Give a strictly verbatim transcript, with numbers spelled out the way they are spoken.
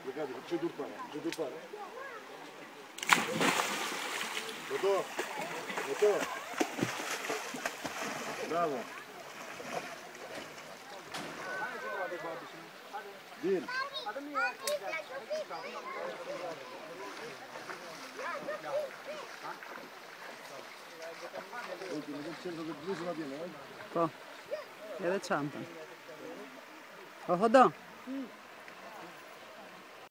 Giù dur pare, giù dur pare. Gotovo, gotovo. Bravo. Bir. Ultimo, che centro del blu sulla piena, eh? Po. Jede čampan. Ohodo.